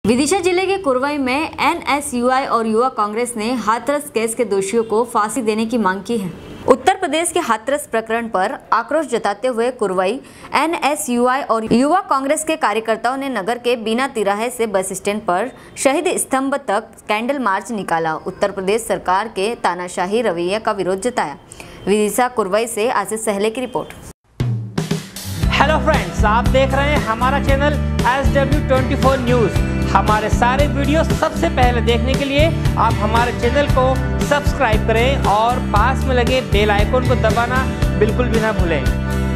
विदिशा जिले के कुरवाई में एनएसयूआई और युवा कांग्रेस ने हाथरस केस के दोषियों को फांसी देने की मांग की है। उत्तर प्रदेश के हाथरस प्रकरण पर आक्रोश जताते हुए कुरवाई एनएसयूआई और युवा कांग्रेस के कार्यकर्ताओं ने नगर के बीना तिराहे से बस स्टैंड पर शहीद स्तंभ तक कैंडल मार्च निकाला। उत्तर प्रदेश सरकार के तानाशाही रवैये का विरोध जताया। विदिशा कुरवाई से आशीष सहले की रिपोर्ट। हेलो फ्रेंड्स, आप देख रहे हैं हमारा चैनल SW24 न्यूज़। हमारे सारे वीडियो सबसे पहले देखने के लिए आप हमारे चैनल को सब्सक्राइब करें और पास में लगे बेल आइकन को दबाना बिल्कुल भी ना भूलें।